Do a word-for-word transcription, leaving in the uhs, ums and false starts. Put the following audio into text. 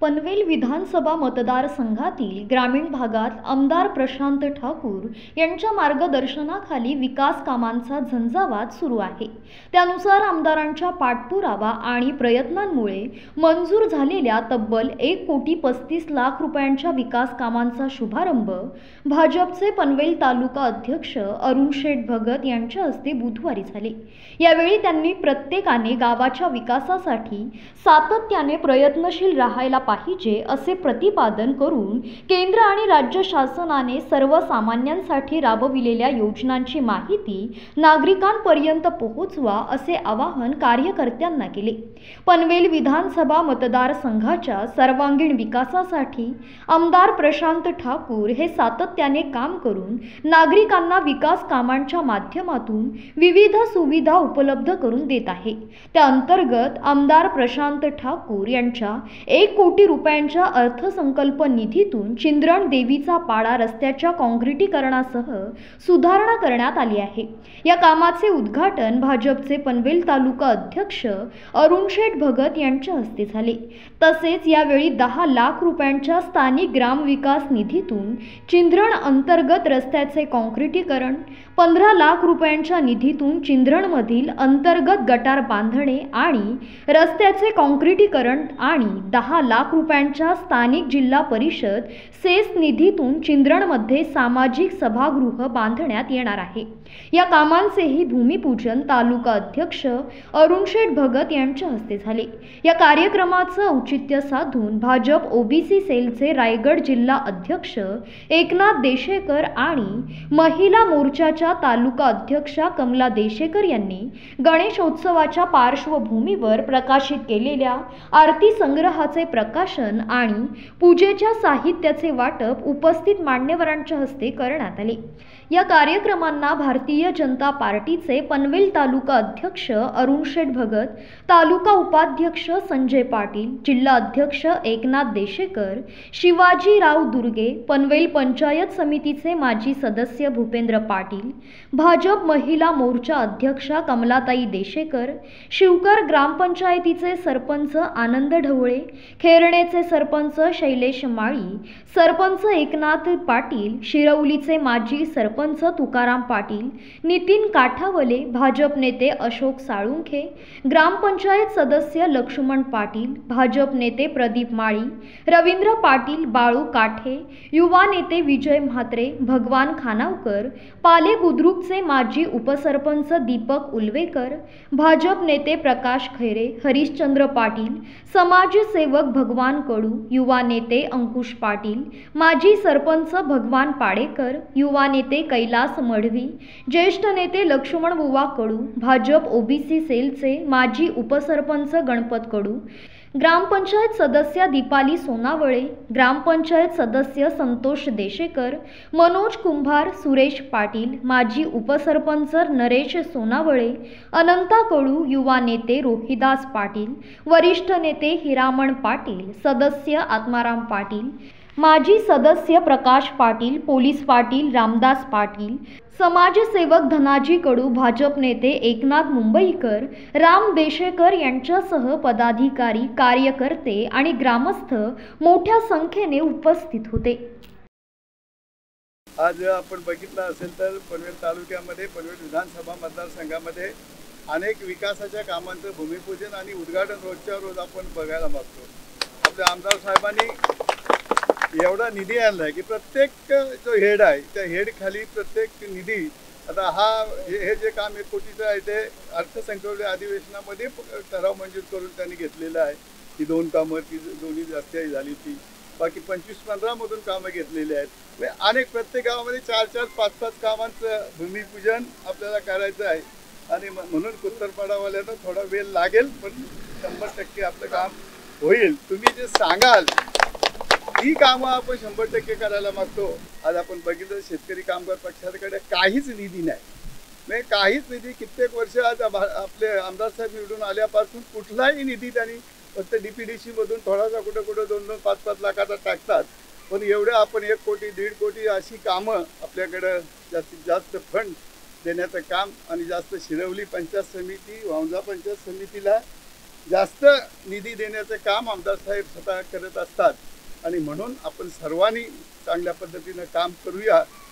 पनवेल विधानसभा मतदारसंघातील ग्रामीण भागात आमदार प्रशांत ठाकूर यांच्या मार्गदर्शनाखाली विकास कामांचा झंझावात सुरू आहे। त्यानुसार आमदारांच्या पाठपुरावा आणि प्रयत्नांमुळे मंजूर झालेल्या तब्बल एक कोटी पस्तीस लाख रुपयांच्या विकास कामांचा शुभारंभ भाजपचे पनवेल तालुका अध्यक्ष अरुण शेठ भगत यांच्या हस्ते बुधवारी झाले। यावेळी त्यांनी प्रत्येकाने गावाच्या विकासासाठी सातत्याने प्रयत्नशील राहायला पाहिजे असे प्रतिपादन करून केंद्र आणि राज्य शासनाने सर्वसामान्यांसाठी राबविलेल्या योजनांची माहिती नागरिकांपर्यंत पोहोचवा असे आवाहन कार्यकर्त्यांना केले। पनवेल विधानसभा मतदारसंघाच्या सर्वांगीण विकासासाठी आमदार प्रशांत ठाकूर हे सातत्याने काम करून नागरिकांना विकास कामांच्या माध्यमातून विविध सुविधा उपलब्ध करून देत आहे। त्या अंतर्गत आमदार प्रशांत ठाकूर यांच्या एक कोटी रुपयांच्या अर्थसंकल्प निधीतून चिंद्रण देवीचा पाडा रस्त्याच्या काँक्रिटीकरणासह सुधारणा करण्यात आली आहे। या कामाचे उद्घाटन भाजपचे पनवेल तालुका अध्यक्ष अरुण शेठ भगत यांच्या हस्ते झाले। तसेच यावेळी दहा लाख रुपयांच्या स्थानिक ग्रामविकास निधीतून चिंद्रण अंतर्गत रस्त्याचे काँक्रिटीकरण, पंधरा लाख रुपयांच्या निधीतून चिंद्रणमधील अंतर्गत गटार बांधणे आणि रस्त्याचे काँक्रिटीकरण आणि दहा लाख रुपयांच्या स्थानिक जिल्हा परिषद सेस निधीतून चिंद्रणमध्ये सामाजिक सभागृह बांधण्यात येणार आहे। या कामांचेही भूमिपूजन तालुका अध्यक्ष अरुण शेठ भगत यांच्या हस्ते झाले। या कार्यक्रमाचं औचित्य साधून भाजप ओबीसी सेलचे रायगड जिल्हा अध्यक्ष एकनाथ देशेकर आणि महिला मोर्चाच्या तालुका अध्यक्षा कमला देशेकर यांनी गणेशोत्सवाच्या पार्श्वभूमीवर प्रकाशित केलेल्या आरती संग्रहाचे प्रकाशन आणि पूजेच्या साहित्याचे वाटप उपस्थित मान्यवरांच्या हस्ते करण्यात आले। या कार्यक्रमांना भारतीय जनता पार्टीचे पनवेल तालुका अध्यक्ष अरुण शेठ भगत, तालुका उपाध्यक्ष संजय पाटील, जिल्हा अध्यक्ष एकनाथ देशेकर, शिवाजीराव दुर्गे, पनवेल पंचायत समितीचे माजी सदस्य भूपेंद्र पाटील, भाजप महिला मोर्चा अध्यक्षा कमलाताई देशेकर, शिवकर ग्रामपंचायतीचे सरपंच आनंद ढवळे, खेरणेचे सरपंच शैलेश माळी, सरपंच एकनाथ पाटील, शिरवलीचे माजी सरपंच तुकाराम पाटील, नितीन काठावले, भाजप नेते अशोक साळुंखे, ग्रामपंचायत सदस्य लक्ष्मण पाटील, भाजप नेते प्रदीप माळी, रवींद्र पाटील, बाळू काठे, युवा नेते विजय म्हात्रे, भगवान खानावकर, पाले बुद्रुकचे माजी उपसरपंच दीपक उलवेकर, भाजप नेते प्रकाश खैरे, हरिश्चंद्र पाटील, समाजसेवक भगवान कडू, युवा नेते अंकुश पाटील, माजी सरपंच भगवान पाडेकर, युवा नेते कैलास मढवी, ज्येष्ठ नेते लक्ष्मण बुवा कडू, भाजप ओबीसी सेलचे माजी उपसरपंच गणपत कडू, ग्रामपंचायत सदस्य दीपाली सोनावळे, ग्रामपंचायत सदस्य संतोष देशेकर, मनोज कुंभार, सुरेश पाटील, माजी उपसरपंच नरेश सोनावळे, अनंता कडू, युवा नेते रोहिदास पाटील, वरिष्ठ नेते हिरामण पाटील, सदस्य आत्माराम पाटील, माजी सदस्य प्रकाश पाटील, पोलीस पाटील रामदास पाटील, समाजसेवक धनाजी कडू, भाजप नेते एकनाथ मुंबईकर, राम देशेकर यांच्यासह पदाधिकारी, कार्यकर्ते आणि ग्रामस्थ मोठ्या संख्येने उपस्थित होते। आज आपण बघितलं असेल तर पनवेल तालुक्यामध्ये पनवेल विधानसभा मतदारसंघामध्ये अनेक विकासाच्या कामांचं भूमिपूजन आणि उद्घाटन रोजच्या रोज आपण बघायला मागतो। आपल्या आमदार साहेबांनी एवढा निधी आणलाय की प्रत्येक जो हेड आहे त्या हेड खाली प्रत्येक निधी आता हा हे जे काम एक कोटीचं आहे ते अर्थसंकल्प अधिवेशनामध्ये ठराव मंजूर करून त्यांनी घेतलेलं आहे। ही दोन कामं ती दोन्ही जास्त झाली ती बाकी पंचवीस पंधरा मधून कामं घेतलेली आहेत। अनेक प्रत्येक गावामध्ये चार चार पाच पाच कामांचं भूमिपूजन आपल्याला करायचं आहे आणि म्हणून उत्तरपाडावाल्यांना थोडा वेळ लागेल पण शंभर टक्के आपलं काम होईल। तुम्ही जे सांगाल ही कामं आपण शंभर टक्के करायला मागतो। आज आपण बघितलं शेतकरी कामगार पक्षाकडे काहीच निधी नाही, म्हणजे काहीच निधी कित्येक वर्ष आज आपले आमदार साहेब निवडून आल्यापासून कुठलाही निधी त्यांनी फक्त डीपीडीसी मधून थोडासा कुठं कुठं दोन दोन पाच पाच लाखाचा टाकतात, पण एवढं आपण एक कोटी दीड कोटी अशी कामं आपल्याकडं जास्तीत जास्त फंड देण्याचं काम आणि जास्त शिरवली पंचायत समिती, वांजा पंचायत समितीला जास्त निधी देण्याचे काम आमदार साहेब स्वतः करत असतात आणि म्हणून आपण सर्वांनी चांगल्या पद्धतीनं काम करूया